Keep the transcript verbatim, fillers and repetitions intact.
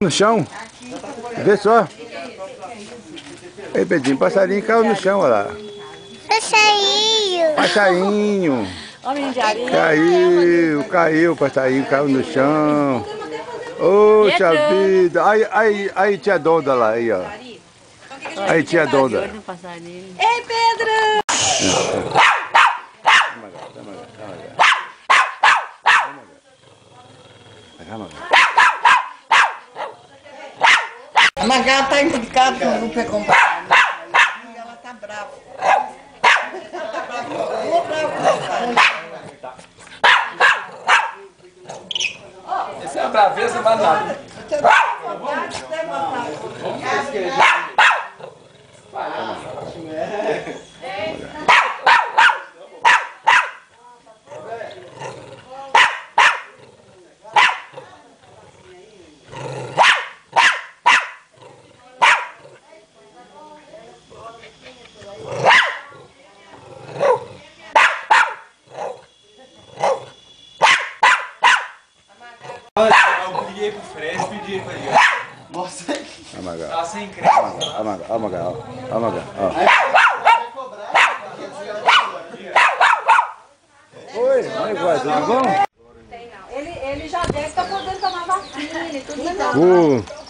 No chão. Vê só. Ei, Pedrinho, passarinho caiu no chão, olha lá. Passarinho. Passarinho. Homem de areia. Caiu, caiu, passarinho caiu no chão. Poxa vida. Aí, aí, aí, tia Donda lá, aí, ó. Aí, tia Donda. Ei, Pedro! A Magal tá indo de casa que não pegou um passarinho. E ela tá brava. Essa é a braveza, mas nada. Eu liguei pro Fred e pedi pra ele. Nossa, tá sem crédito. Olha Magal, olha Magal, olha Magal. Oi, mãe, vai, tudo bom? Ele, ele já deve estar podendo tomar vacina e tudo.